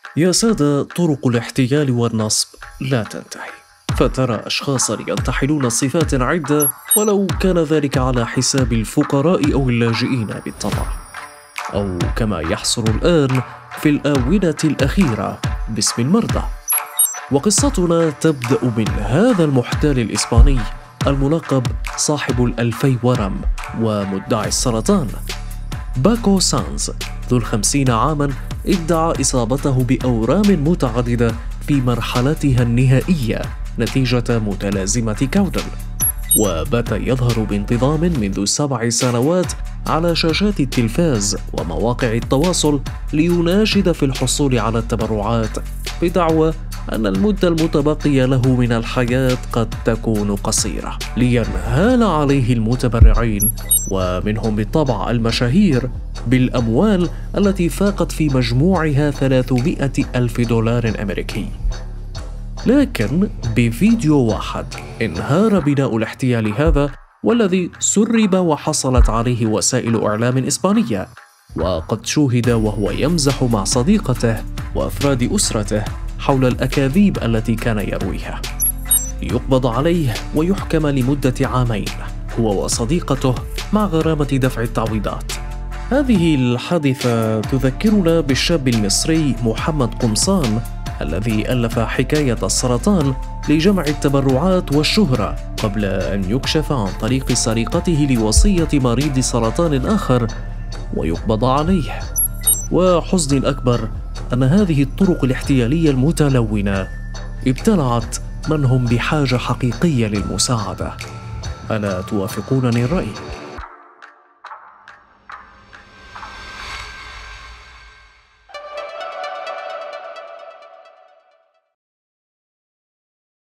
يا سادة، طرق الاحتيال والنصب لا تنتهي، فترى أشخاصا ينتحلون صفات عدة ولو كان ذلك على حساب الفقراء أو اللاجئين بالطبع، أو كما يحصل الآن في الآونة الأخيرة باسم المرضى. وقصتنا تبدأ من هذا المحتال الإسباني الملقب صاحب الألفي ورم ومدعي السرطان. باكو سانز ذو 50 عاما ادعى إصابته بأورام متعددة في مرحلتها النهائية نتيجة متلازمة كاودل، وبات يظهر بانتظام منذ 7 سنوات على شاشات التلفاز ومواقع التواصل ليناشد في الحصول على التبرعات بدعوى أن المدة المتبقية له من الحياة قد تكون قصيرة، لينهال عليه المتبرعين ومنهم بالطبع المشاهير بالأموال التي فاقت في مجموعها 300 ألف دولار أمريكي. لكن بفيديو واحد انهار بناء الاحتيال هذا، والذي سرب وحصلت عليه وسائل إعلام إسبانية، وقد شوهد وهو يمزح مع صديقته وأفراد أسرته حول الأكاذيب التي كان يرويها. يقبض عليه ويحكم لمدة 2 عام هو وصديقته مع غرامة دفع التعويضات. هذه الحادثة تذكرنا بالشاب المصري محمد قمصان الذي ألف حكاية السرطان لجمع التبرعات والشهرة قبل أن يكشف عن طريق سرقته لوصية مريض سرطان آخر ويقبض عليه. وحزني الأكبر أن هذه الطرق الاحتيالية المتلونة ابتلعت من هم بحاجة حقيقية للمساعدة. ألا توافقونني الرأي؟